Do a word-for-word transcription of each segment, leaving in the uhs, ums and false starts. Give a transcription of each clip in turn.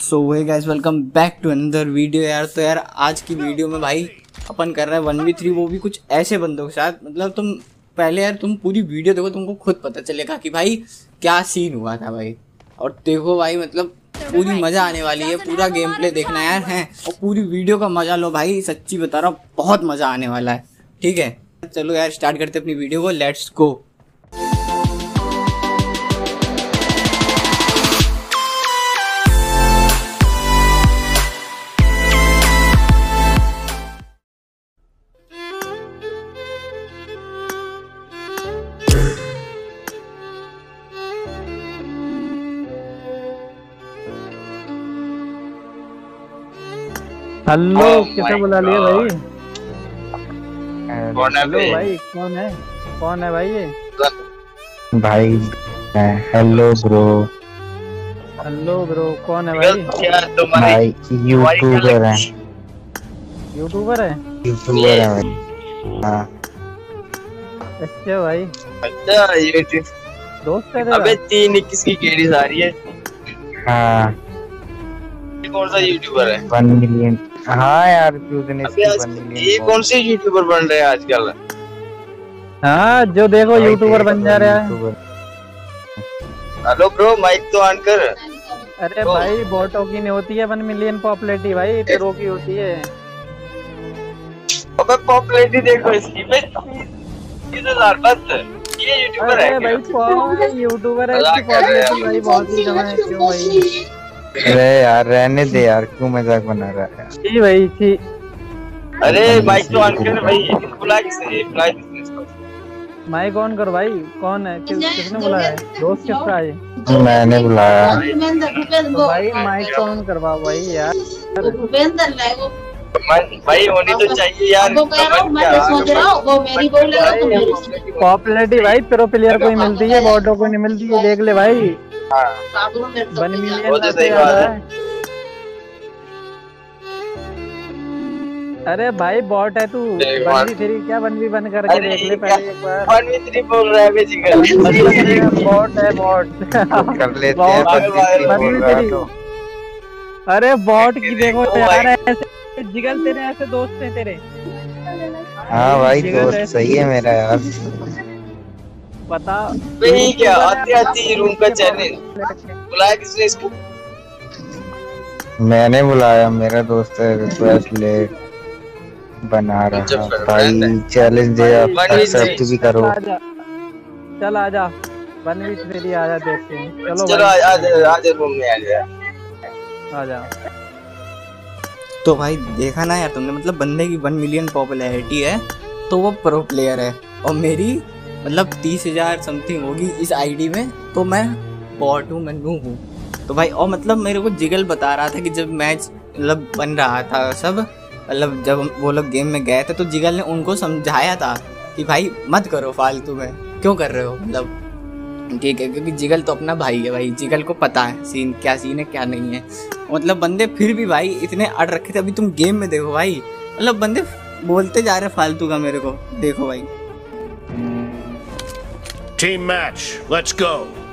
So hey guys, welcome back to another video. यार तो यार आज की वीडियो में भाई अपन कर रहे हैं वन वी थ्री, वो भी कुछ ऐसे बंदों के साथ। मतलब तुम पहले यार तुम पूरी वीडियो देखो, तुमको खुद पता चलेगा कि भाई क्या सीन हुआ था भाई। और देखो भाई, मतलब पूरी मजा आने वाली है, पूरा गेम प्ले देखना यार है, और पूरी वीडियो का मजा लो भाई। सच्ची बता रहा हूँ, बहुत मजा आने वाला है। ठीक है, चलो यार स्टार्ट करते अपनी वीडियो को, लेट्स गो। हेलो, किसे बुला लिया भाई? कौन है हेलो भाई, कौन है कौन है भाई ये? भाई हेलो ब्रो। हेलो ब्रो, कौन है भाई? भाई यूट्यूबर है। यूट्यूबर है यूट्यूबर है भाई। हाँ अच्छा भाई, अच्छा यूट्यूब दोस्त है तेरा? अबे तीन इक्कीस की केडी आ रही है। हाँ, ये कौन सा यूट्यूबर है? One million. हाँ यार, क्यों अबे आज ये कौन से यूट्यूबर बन रहे हैं आजकल? हाँ, जो देखो यूट्यूबर बन जा रहा है। हेलो ब्रो, माइक तो ऑन कर। अरे भाई, बॉटों की नहीं होती है वन मिलियन पॉपुलैरिटी भाई, तेरों की होती है। अबे पॉपुलैरिटी देखो इसकी बे, तीस हजार बस। ये यूट्यूबर है? अरे भाई कौन यूट्यूबर है? इसकी पॉपुलैरिटी भाई बहुत ही कम है। क्यों भाई? अरे यार रहने दे यार, क्यों मजाक बना रहा है? जी भाई जी। अरे माइक तो ऑन कर भाई। बुला किसे? बुला किसने इसको? माइक ऑन करो भाई। कौन है? किस, किसने बुलाया है? दोस्त किसका है? मैंने बुलाया तो भाई माइक ऑन करवाओ भाई यार। भाई होनी तो चाहिए यार। पॉपुलैरिटी भाई प्रो प्लेयर को ही मिलती है, बॉटों को नहीं मिलती है। देख ले भाई, वन मिलियन ऐसे आ रहा है। अरे भाई बॉट है तू। वन वी थ्री क्या वन वी वन करके देख ले पहले एक बार। वन वी थ्री बोल रहा है बेसिकली। बॉट है, बॉट कर लेते हैं वन वी थ्री। अरे बॉट की देखो यार, ऐसे जिगल तेरे ऐसे दोस्त हैं तेरे। हाँ भाई, दोस्त सही है मेरा यार। बता भाई क्या आती आती रूम का चैनल बुलाया किसने इसको? मैंने बुलाया, मेरा दोस्त है। रिक्वेस्ट ले बना रहा भाई, चैलेंज दे, एक्सेप्ट भी करो। आजा, चल आजा, वन वी थ्री आजा, देखते हैं। चलो चलो आज आज रूम में आ जा। आजा। तो भाई देखा ना यार तुमने, मतलब बंदे की वन मिलियन पॉपुलैरिटी है तो वो प्रो प्लेयर है, और मेरी मतलब तीस हजार समथिंग होगी इस आईडी में, तो मैं बॉट हूँ, मैं नूब हूँ। तो भाई और मतलब मेरे को जिगल बता रहा था कि जब मैच मतलब बन रहा था सब, मतलब जब वो लोग गेम में गए थे, तो जिगल ने उनको समझाया था कि भाई मत करो फालतू में, क्यों कर रहे हो, मतलब ठीक है, क्योंकि जिगल तो अपना भाई है भाई, जिगल को पता है सीन क्या सीन है क्या नहीं है। मतलब बंदे फिर भी भाई इतने अड़ रखे थे। अभी तुम गेम में देखो भाई, मतलब बंदे बोलते जा रहे फालतू का, मेरे को देखो भाई। Team match, let's go.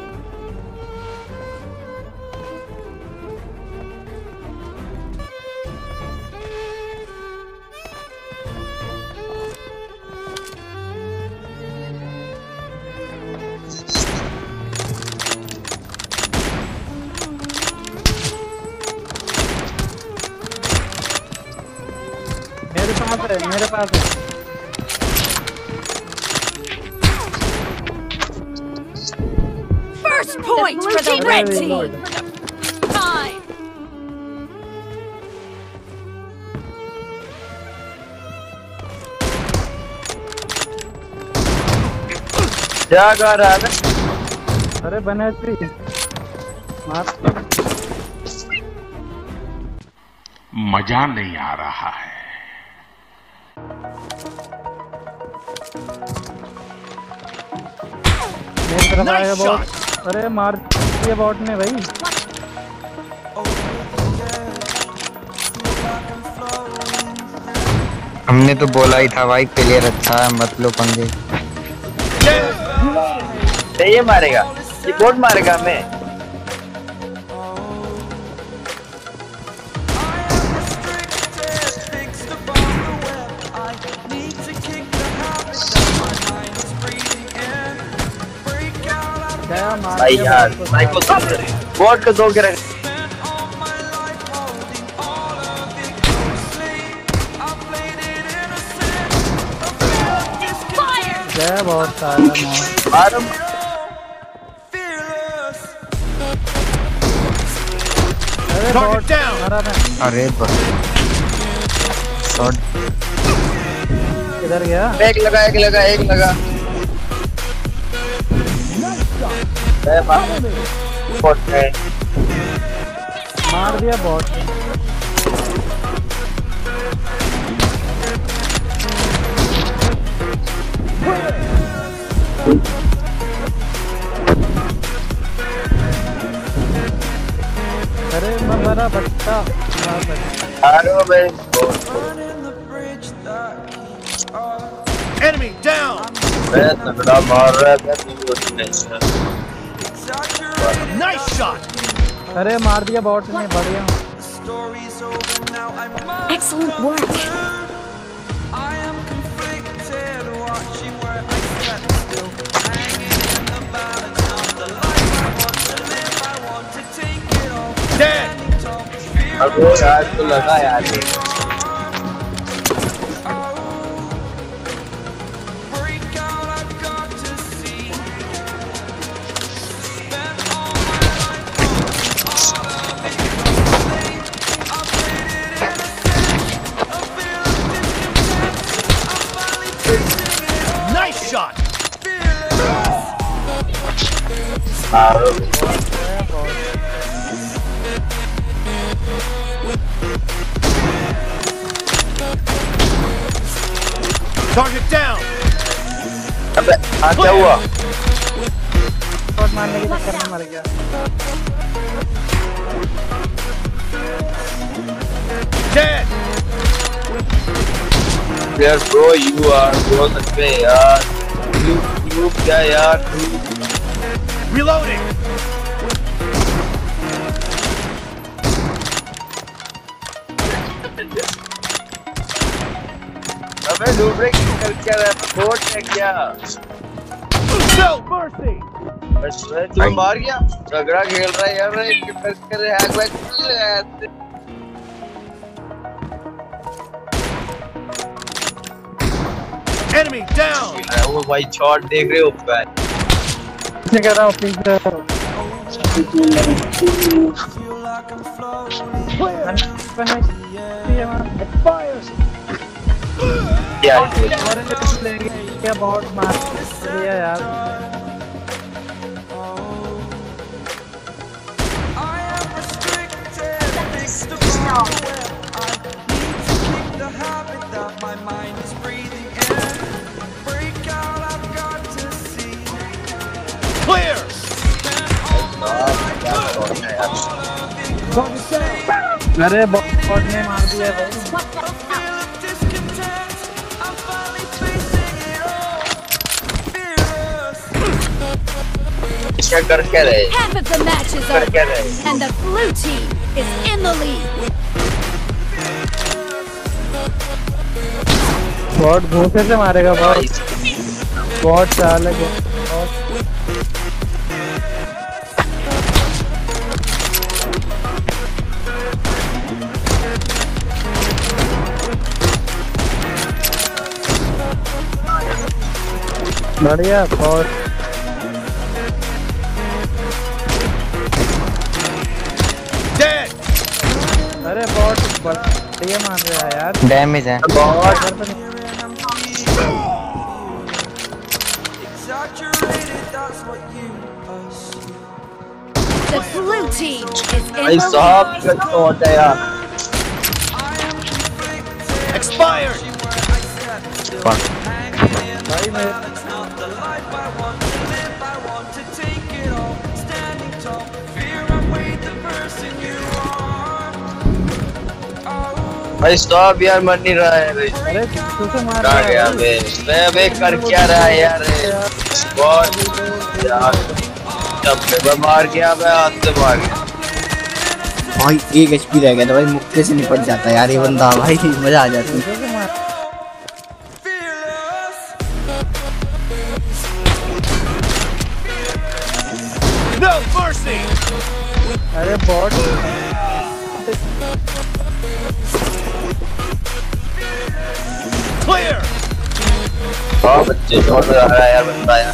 मेरे पास है, मेरे पास है। First point for the red team. Time. क्या कर रहा है? अरे बने मार। मजा नहीं आ रहा है। मेरी तरफ आएगा बॉट। अरे मार दिया बॉट ने भाई। हमने तो बोला ही था भाई, प्लेयर अच्छा है, मत लो पंगे। ये मारेगा, ये बोट मारेगा हमें। मार भाई दिया यार बॉट को। साइको बॉट को दो के रख। जय बहुत सारा मार। मारो अरे बॉट मारा मैं। अरे बस शॉट किधर गया? एक लगा एक लगा एक लगा ए, मार। बॉट है मार दिया बॉट ने। अरे मरा बट्टा मार बट्टा। मारो भाई Enemy down! मैं तगड़ा मार रहा था तू नहीं। Nice shot! अरे मार दिया बॉट ने। बढ़िया। Excellent work. Dead! अब वो यार तो लगा यार ये। Nice shot! मारो Target down! अबे हाँ क्या हुआ? बॉट मारने के चक्कर में मर गया। Dead! यार ब्रो यू आर ब्रो सच में यार यू यू क्या यार Reloading! अबे लूब्रेक कर क्या रहा है बोट है क्या No mercy! बस मैं तू मार गया झगड़ा खेल रहा है यार एक टच कर हैक वैक कर ले Enemy down! वो भाई शॉट देख रहे हो बैक पीछे कर रहा हूँ पीछे। क्या क्या बॉट मार दिया यार। Clear! अरे बॉट ने मार दिया भाई। क्या कर क्या रहे Half of the match is कर क्या over, रहे and the blue team is in the lead. Bot घूसे से मारेगा बॉट। बॉट चाल है। बढ़िया बॉट। Dead! अरे बॉट बढ़िया मार रहा है यार। डैमेज है। बहुत The blue team is in भाई the साहब lead. क्या होता है यार Expired! भाई मैं भाई स्टॉप यार मर नहीं रहा है भाई अरे तुझे मार कहाँ रहा गया है। बे मैं अबे कर क्या रहा है यार बहुत यार जब मैं मार गया मैं हाथ से मार गया भाई एक एचपी रह गया था भाई, मुक्के से निपट जाता यार ये बंदा भाई, मजा आ जाती। तुझे मार अरे बॉट क्लियर। हाँ बच्चे शॉट लगा रहा है यार बंदा यार।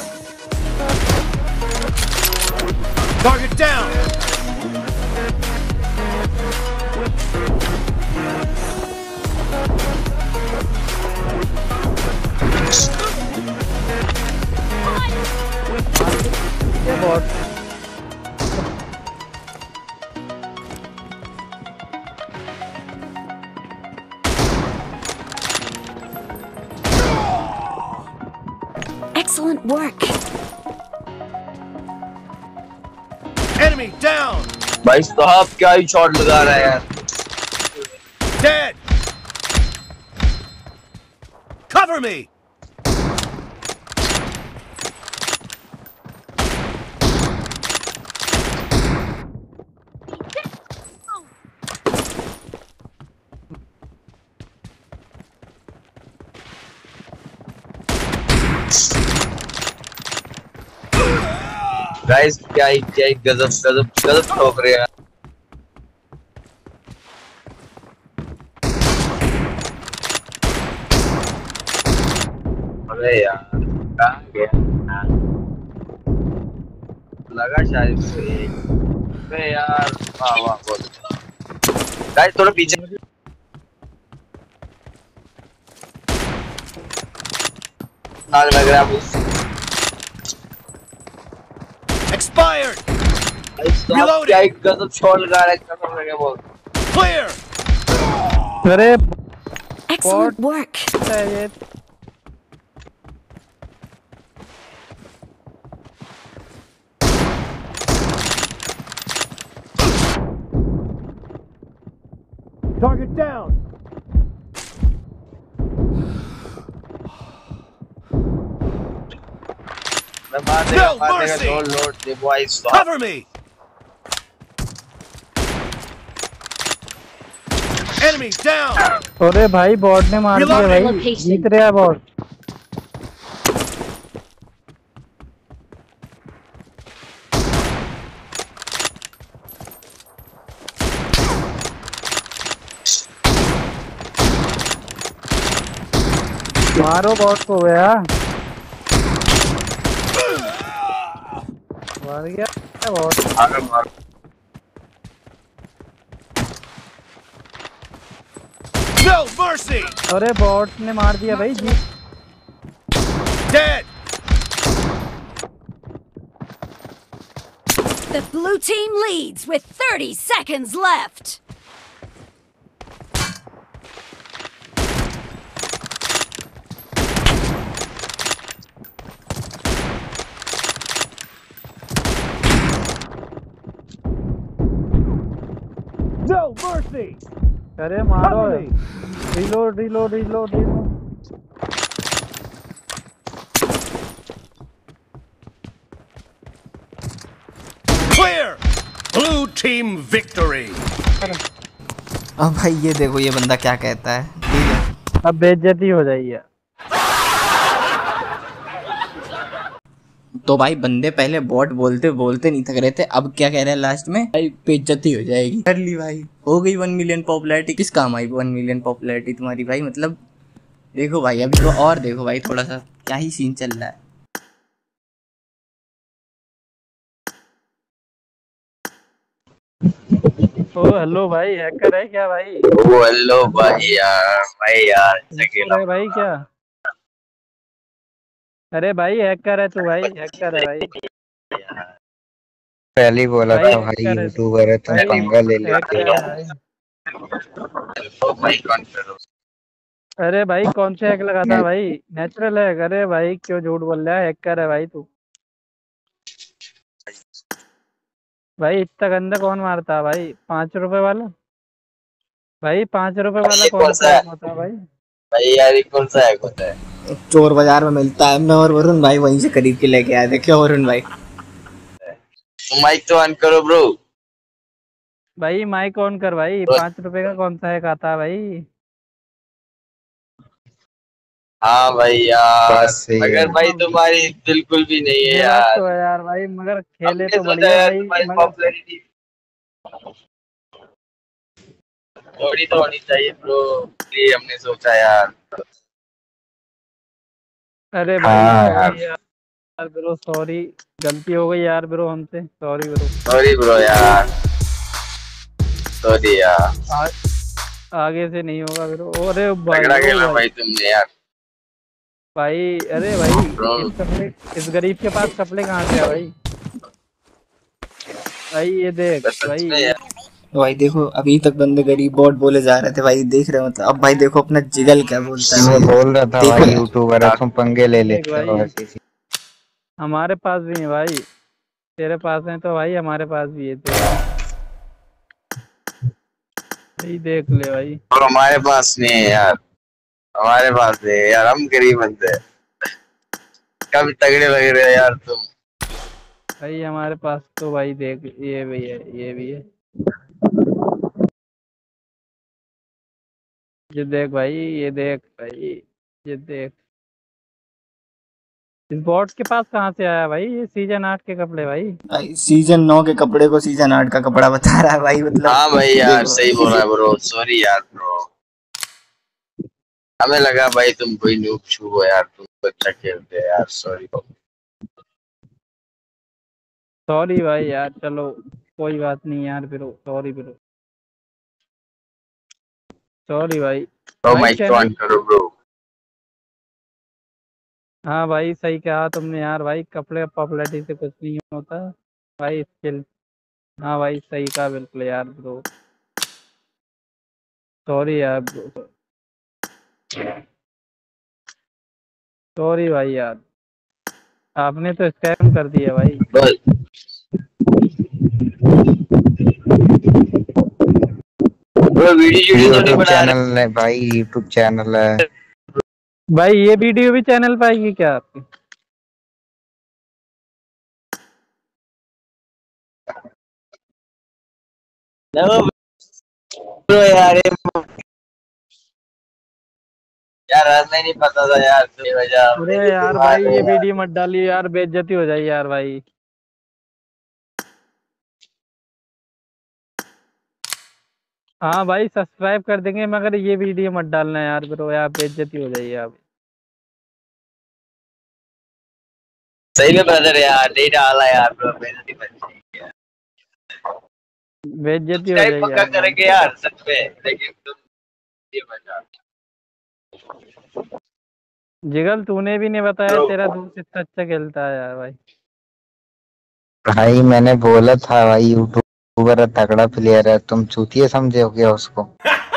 Target down. ये bot Excellent work. Enemy down. भाई साहब क्या ही शॉट लगा रहा है यार। Dead. Cover me. गाइस क्या ही क्या ही गजब गजब गजब ठोक रहे हैं। अरे यार कहाँ गया लगा शायद से। अरे यार वाह वाह बहुत गाइस थोड़ा पीछे नाक लग रहा है। Expired. Reloading. क्या एक गजब शॉट लगा रहा है कसम लगे बहुत। Clear. अरे Excellent work. ये Target down. मारने मारने का लोड लोड दे boys. Cover me. Enemy down. अरे भाई बॉट ने मार दिया भाई। Reloading. जीत रहा है बॉट। मारो बॉट को गया मार गया बॉट। आगे मार। No mercy. अरे बॉट ने मार दिया भाई जी। Dead. The blue team leads with thirty seconds left. No mercy. अरे मारो Cover me. Reload reload reload reload. Clear. Blue team victory. अब भाई ये देखो ये बंदा क्या कहता है। ठीक है अब बेइज्जती हो जाएगी। तो भाई बंदे पहले बॉट बोलते बोलते नहीं थक रहे थे, अब क्या कह रहे हैं लास्ट में भाई बेइज्जती हो जाएगी। कर ली भाई, हो गई वन मिलियन पॉपुलैरिटी। किस काम आई वन मिलियन पॉपुलैरिटी तुम्हारी भाई? मतलब देखो भाई अभी तो और देखो भाई थोड़ा सा क्या ही सीन चल रहा है। ओ हेलो भाई हैकर है क्या भाई? ओ हेलो भाई यार भाई यार अरे भाई क्या? अरे भाई हैकर है तू भाई, हैकर है भाई। पहले ही बोला भाई था भाई हैकर है। यूट्यूबर है तुम भाई पंगा ले लेते हैकर हो। है भाई। अरे भाई कौन से हैक लगाता है भाई? Natural hack. अरे भाई क्यों झूठ बोल रहा है? हैकर है भाई तू। भाई इतना गंदा कौन मारता है भाई? पाँच रुपए वाला भाई, पाँच रुपए वाला कौन सा हैक होता है भाई? भाई यार ये कौन सा हैक होता है? चोर बाजार में मिलता है। मैं और वरुण भाई वहीं से खरीद के लेके आए थे। क्यों वरुण भाई? माइक तो ऑन करो ब्रो। भाई माइक ऑन कर भाई। पाँच रुपए का कौन सा हैक आता है भाई? हाँ भाई यार बस सही है। अगर भाई तुम्हारी बिल्कुल भी नहीं है ये बात यार। तो है यार भाई, मगर खेले हमने तो सोचा बढ़िया यार भाई तुम्हारी मगर पॉपुलैरिटी थोड़ी तो होनी चाहिए ब्रो, ये हमने सोचा यार। अरे भाई हाँ सॉरी यार। यार ब्रो, सॉरी, गलती हो गई यार ब्रो हमसे, सॉरी ब्रो। सॉरी ब्रो यार, सॉरी यार। आ, आगे से नहीं होगा ब्रो। अरे भाई तगड़ा ओ खेला भाई भाई तुमने यार। भाई अरे भाई ब्रो इस कपड़े, इस गरीब के पास कपड़े कहाँ से है भाई? भाई ये देख बस सच भाई में ये, यार। भाई देखो अभी तक बंदे गरीब बॉट बोले जा रहे थे भाई, देख रहे हो मतलब। अब भाई देखो अपना जिगल क्या बोलता है मैं भाई। बोल रहा था देखो भाई यूट्यूबर है, तुम पंगे ले देख लेते हो भाई ऐसे ही। हमारे पास भी है भाई, तेरे पास है तो भाई हमारे पास भी है तेरे। भाई देख ले भाई। और हमारे पास नहीं है यार, हमारे पास नहीं है यार, हम गरीब बंदे हैं। कभी तगड़े लग रहे हो यार तुम। भाई हमारे पास तो भाई देख ये भी है, ये भी है, ये देख भाई, ये देख भाई, ये देख। इस बॉट के पास कहाँ से आया भाई ये सीजन आठ के कपड़े भाई? भाई सीजन नौ के कपड़े को सीजन आठ का कपड़ा बता रहा है भाई, मतलब। हाँ भाई यार देखो। सही बोल रहा है ब्रो, सॉरी यार ब्रो। हमें लगा भाई तुम कोई नूब छू हो यार, तुम अच्छा खेलते हैं यार, सॉरी। सॉरी भाई यार, चलो कोई बात नहीं यार ब्रो, सॉरी ब्रो, सॉरी भाई। ब्रो भाई माइक चैनल, ऑन करो ब्रो। हाँ भाई सही कहा तुमने यार भाई, कपड़े पॉपुलैरिटी से कुछ नहीं होता भाई, स्किल। हाँ भाई सही कहा बिल्कुल यार ब्रो, सॉरी यार ब्रो, सॉरी भाई यार, आपने तो स्कैम कर दिया भाई। बस ब्रो वीडियो वीडियो तो नहीं यूट्यूब बना रहे। चैनल है भाई, यूट्यूब चैनल है। भाई ये वीडियो भी चैनल पे आएगी क्या आपकी? ब्रो यार ये यार हमें नहीं पता था यार, तो वजह अरे यार भाई ये वीडियो मत डालिए यार, बेइज्जती हो जाए यार भाई। हाँ भाई सब्सक्राइब कर देंगे, मगर ये वीडियो मत डालना यार ब्रो, यार बेइज्जती हो जाएगी आप। सही में ब्रदर यार, नहीं डाला यार ब्रो, बेइज्जती बन जाएगी यार। बेइज्जती हो टाइप जाएगी पक्का यार। करेंगे यार सच में, लेकिन तुम ये बचा। जिगल तूने भी नहीं बताया, ब्रो तेरा दोस्त इतना अच्छा खेलता है यार भाई। भाई मैंने बोला था भाई यूट्यूबर है, तगड़ा प्लेयर है, तुम चूतिए समझे हो क्या उसको?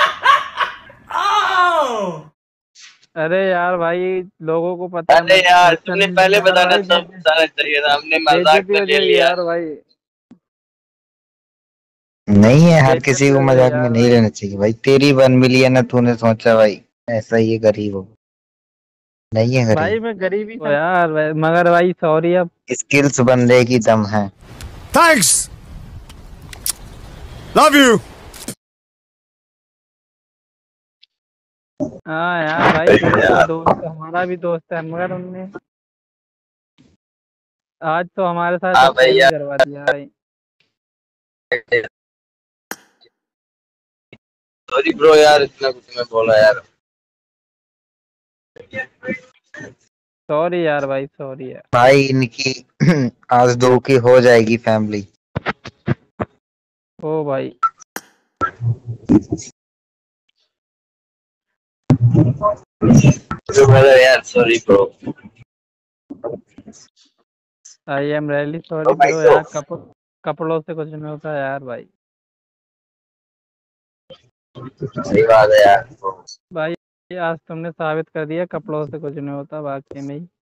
अरे यार भाई लोगों को पता है, अरे यार अच्छा तुमने नहीं पहले यार बताना भाई, था, बताना चाहिए था, हमने मजाक बेइज्जती में हो ले जाएगी लिया। यार भाई, नहीं है, हर किसी बेइज्जती को हो जाएगी मजाक में यार नहीं भाई। लेना चाहिए भाई। तेरी वन मिलियन है, तूने सोचा भाई ऐसा ही गरीब हो, नहीं है भाई गरीब। मैं गरीबी तो यार भाई, मगर भाई सॉरी अब। स्किल्स बंदे की दम है। Thanks. Love you. हाँ यार भाई तेरा दोस्त हमारा भी दोस्त है, मगर उनने आज तो हमारे साथ हाँ स्कैम भैया, करवा दिया भाई। सॉरी ब्रो यार, इतना कुछ मैं बोला यार। सॉरी यार भाई, सॉरी यार। भाई इनकी आज दो की हो जाएगी फैमिली। ओ भाई ब्रदर यार sorry bro. I am really sorry भाई ब्रो तो यार, कप, कपड़ों से कुछ नहीं होता यार भाई। सही बात है यार। भाई आज तुमने साबित कर दिया कपड़ों से कुछ नहीं होता, वाकई में ही।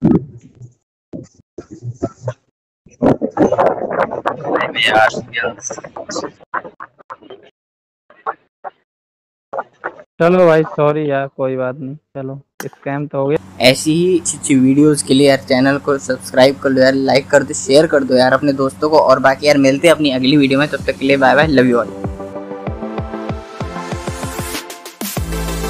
चलो भाई सॉरी यार, कोई बात नहीं, चलो स्कैम तो हो गया। ऐसी ही अच्छी अच्छी वीडियोस के लिए यार चैनल को सब्सक्राइब कर लो यार, लाइक कर दो, शेयर कर दो यार अपने दोस्तों को। और बाकी यार मिलते हैं अपनी अगली वीडियो में, तब तक के लिए bye bye, love you all.